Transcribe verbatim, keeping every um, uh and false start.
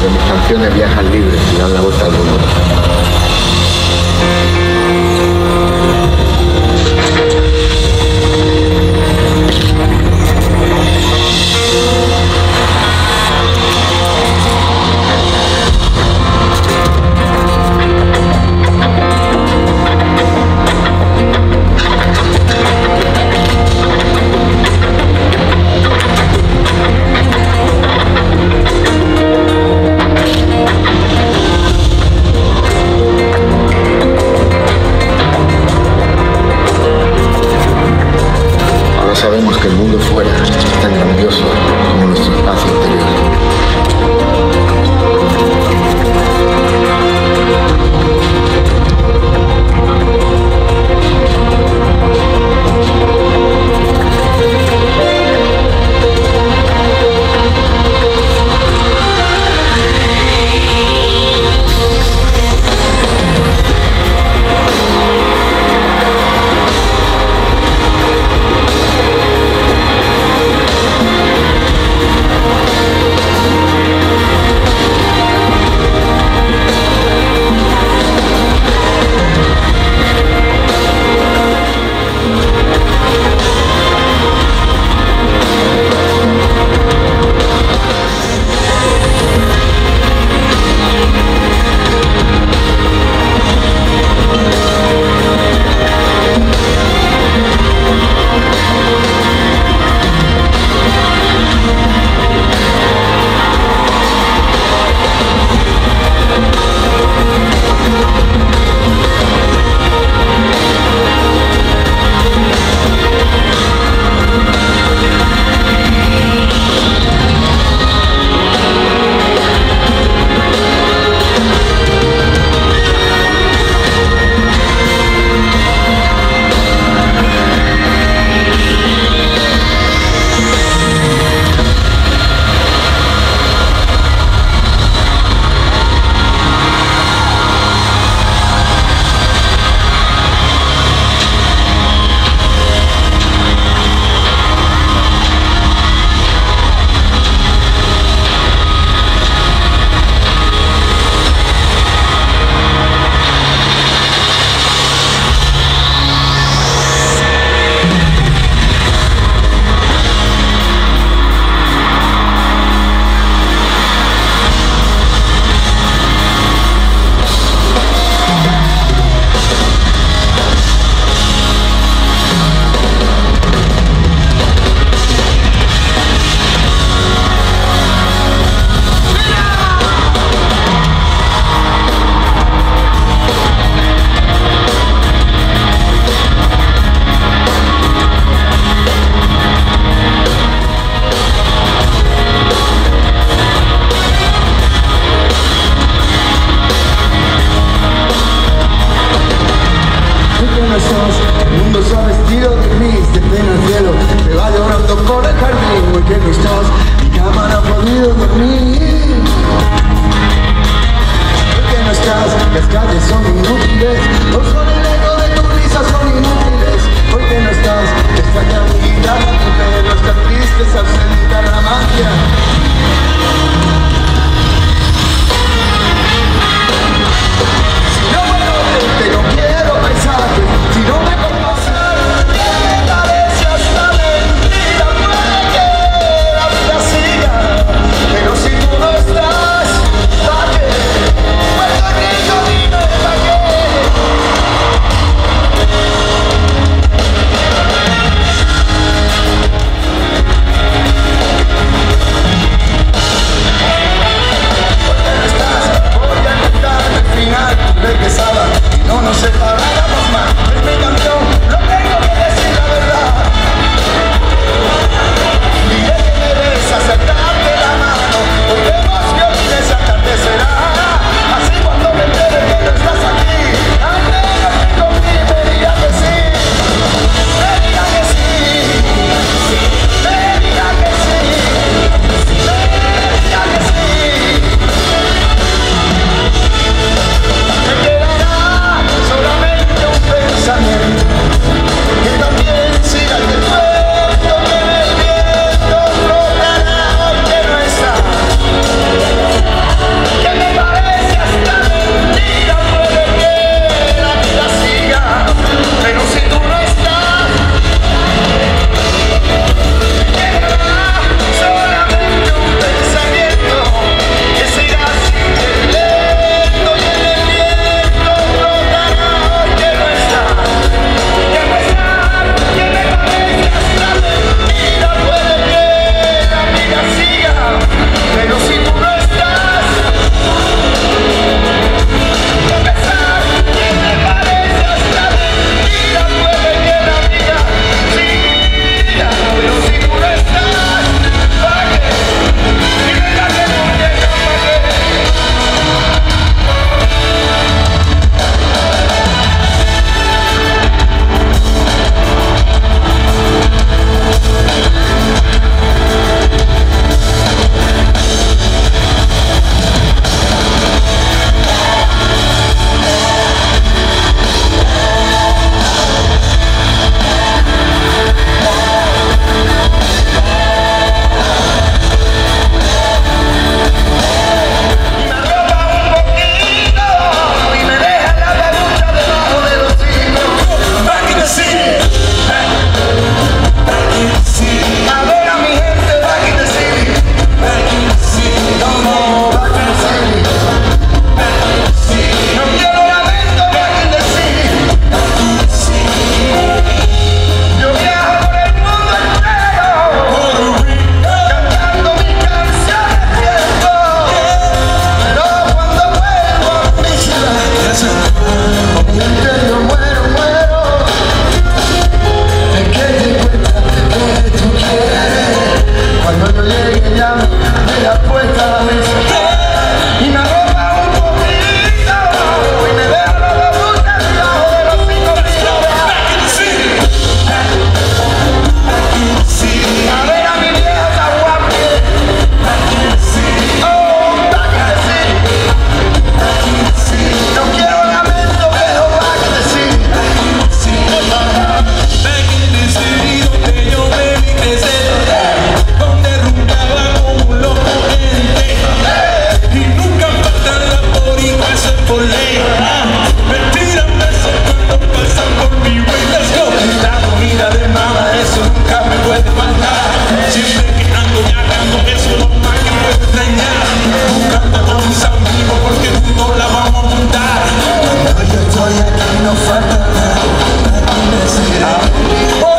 donde mis canciones viajan libres y dan la vuelta al mundo. Sabemos que el mundo fuera es tan grandioso como nuestro espacio interior. El mundo se ha vestido de gris, de pena el cielo me va llorando por el jardín. Muy que no estás, mi cama no ha podido dormir. ¿Por qué no estás? Las calles son inútiles, no son el eco de tu risa, son inútiles. ¿Por qué no estás? Extraña mi guitarra, tu pelo está triste, se ausenta la magia. Si no puedo verte, no quiero paisajes, si no me pero si tú no estás, ¿para qué? Puedo grito, dime ¿para ¿Dónde estás? Voy a cantar el final de pesada y no nos separáramos más. Es mi canción, no tengo que decir la verdad. Diré que debes acercarte la mano, podemos que olvides atardecerá. Así cuando me entere que no estás aquí, anhelo que conmigo me diga que sí. Me diga que sí, me diga que sí, me diga que sí. Me quedará solamente un pensamiento, que también siga el viento, que en el viento flotará hoy que no está. no falta nada, nadie me seguirá.